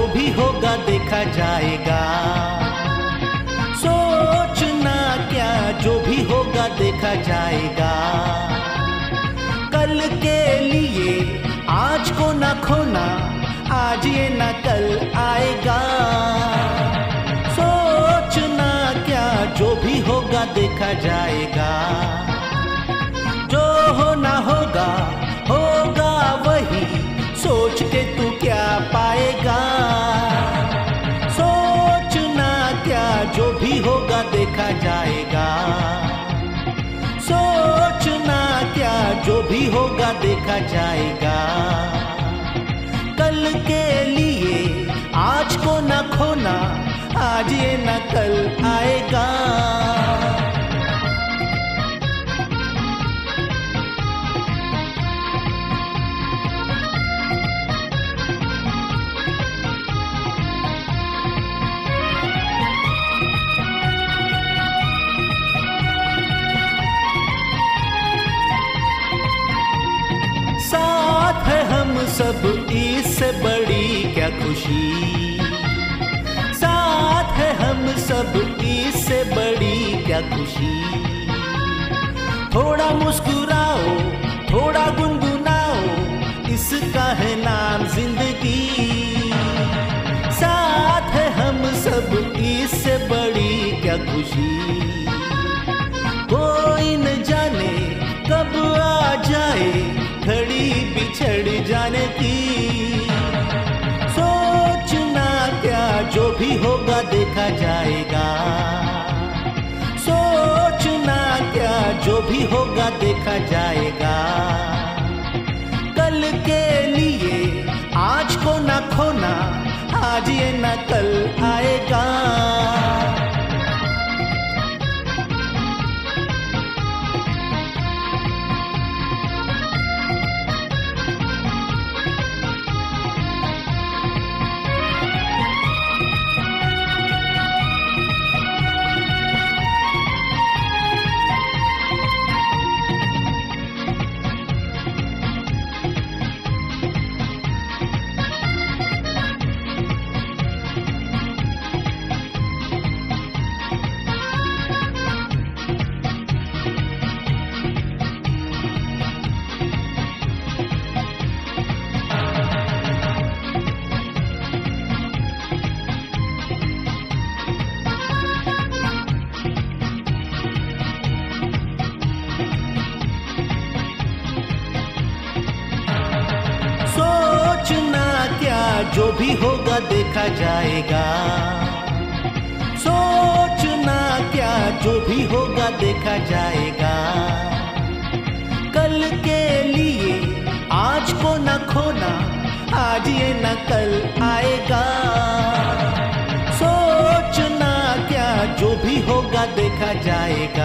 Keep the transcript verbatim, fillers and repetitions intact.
भी होगा देखा जाएगा। सोचना क्या, जो भी होगा देखा जाएगा। कल के लिए आज को ना खोना, आज ये ना कल आएगा। सोचना क्या, जो भी होगा देखा जाएगा। जो होना होगा होगा वही, सोच के तू क्या पाएगा। सोचना क्या, जो भी होगा देखा जाएगा। सोचना क्या, जो भी होगा देखा जाएगा। कल के लिए आज को न खोना, आज ये न कल आएगा। साथ है हम सब, इससे बड़ी क्या खुशी। साथ है हम सब, इससे बड़ी क्या खुशी। थोड़ा मुस्कुराओ, थोड़ा गुनगुनाओ, इसका है नाम जिंदगी। साथ है हम सब, इससे बड़ी क्या खुशी। कोई न जाने कब आ जाए घड़ी बिछड़ जाने की। सोचना क्या, जो भी होगा देखा जाएगा। सोचना क्या, जो भी होगा देखा जाएगा। कल के लिए आज को ना खोना, आज ये ना कल आएगा। सोचना क्या, जो भी होगा देखा जाएगा। सोचना क्या, जो भी होगा देखा जाएगा। कल के लिए आज को न खोना, आज ये न कल आएगा। सोचना क्या, जो भी होगा देखा जाएगा।